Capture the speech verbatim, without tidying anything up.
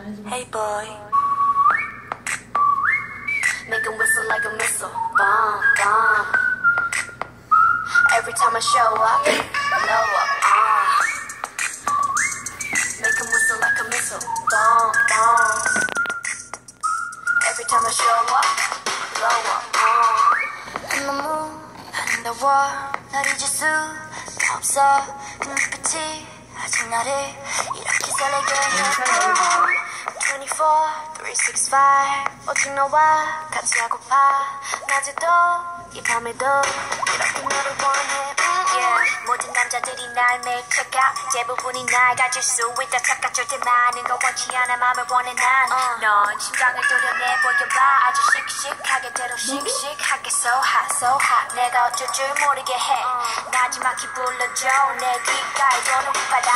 Hey boy, make him whistle like a missile, bomb, bomb. Every time I show up, blow up, ah. Make him whistle like a missile, bomb, bomb. Every time I show up, blow up, ah. I'm the moon, I'm the war. 날 잊을 수가 없어. 그 눈빛이 아직 나를 이렇게 설레게 해. twenty-four, three sixty-five 오직 너와 같이 하고파. 낮에도 이 밤에도 이렇게 너를 원해. Yeah. 모든 남자들이 날 매일 check out. 대부분이 날 가질 수 있다 착각. 절대 많은 거 원치 않아 맘을 원해 난. 넌 심장을 도려내 보여봐. 아주 씩씩하게 대로 씩씩하게 so hot so hot. 내가 어쩔 줄 모르게 해. 나지막히 불러줘 내 귓가에 도는 바다.